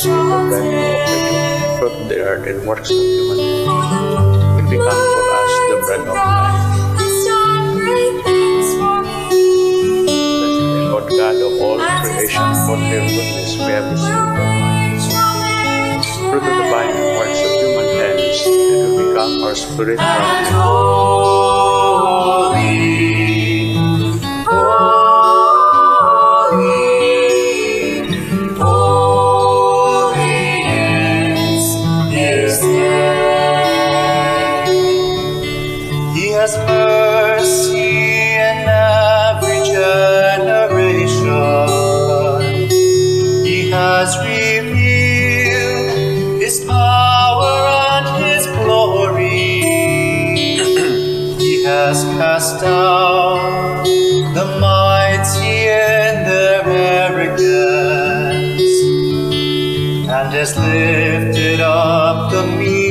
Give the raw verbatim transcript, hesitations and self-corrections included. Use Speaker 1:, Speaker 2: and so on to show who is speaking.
Speaker 1: receive the bread of the fruit of the earth and works of human hands, will become for us the bread of life. Blessed Lord God of all creation, for your goodness we have received from you. Fruit of the vine and works of human hands, it will become our spiritual
Speaker 2: mercy in every generation. He has revealed His power and His glory. He has cast down the mighty in their arrogance, and has lifted up the meek